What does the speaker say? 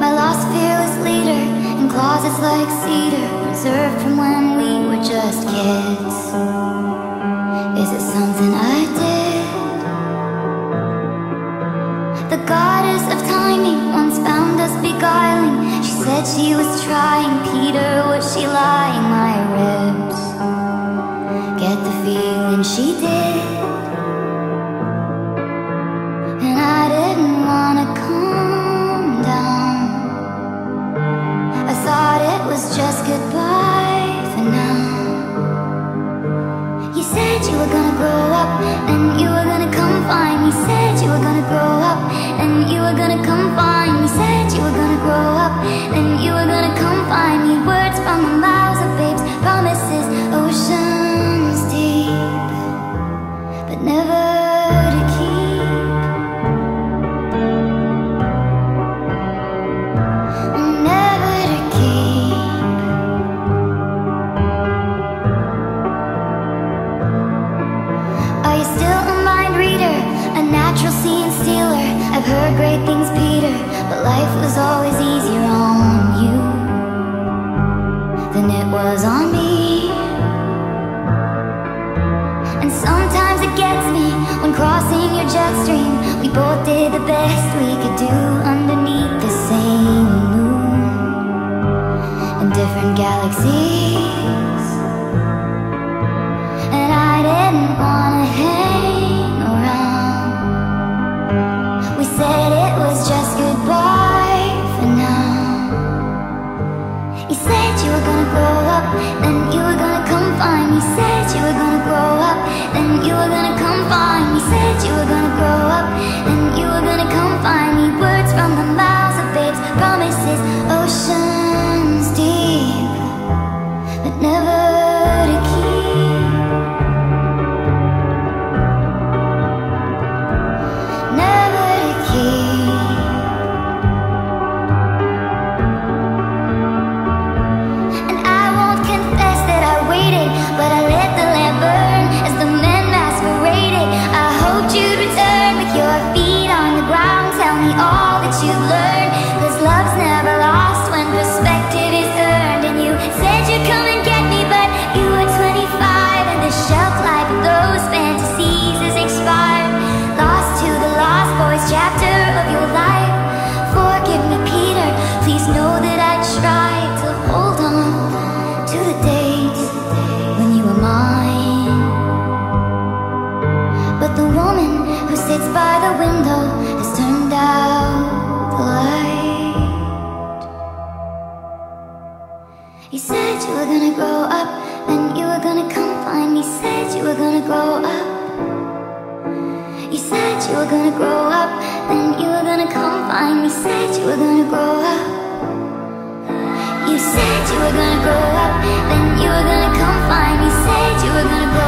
my lost fearless leader, in closets like cedar, reserved from when we were just kids. Is it something I did? The goddess of timing once found us beguiling. She said she was trying. Peter, was she lying? My ribs get the feeling she did, and I didn't wanna calm down. I thought it was just goodbye for now. You said you were gonna grow up and you were gonna come find me. Said you were gonna grow up and you were gonna come find me. Said you were gonna grow up and you were gonna come find me. Words from the mouths of babes, promises, oceans deep, but never to keep. Never to keep. Are you still a mind reader, a natural scene stealer? I've heard great things, Peter, but life was always easier on you than it was on me. And sometimes it gets me when crossing your jet stream. We both did the best we could do underneath the same moon in different galaxies, and I didn't wanna hang around. We said it was just goodbye for now. You said you were gonna grow up, then you were gonna come find me. Said you were gonna grow up, then you were gonna come find me. Said you were gonna grow up, then you were gonna come find me. Words from the mouths of babes, promises, oceans deep, but never to keep. Never to keep. And I won't confess that I waited, but I let the lamp burn as the men masqueraded. I hoped you'd return with your feet on the ground. Tell me all that you've learned, 'cause love's never lost when perspective is earned. And you said you'd come and get me, but you were 25, and the shelf life of those fantasies is expired. Lost to the Lost Boys chapter of your life. Forgive me, Peter, please know that I tried to hold on to the days when you were mine. But the woman who sits by the window has turned out the light. You said you were gonna grow up, then you were gonna come find me. Said you were gonna grow up. You said you were gonna grow up, then you were gonna come find me. Said you were gonna grow up. You said you were gonna grow up, then you were gonna come find me. Said you were gonna grow up.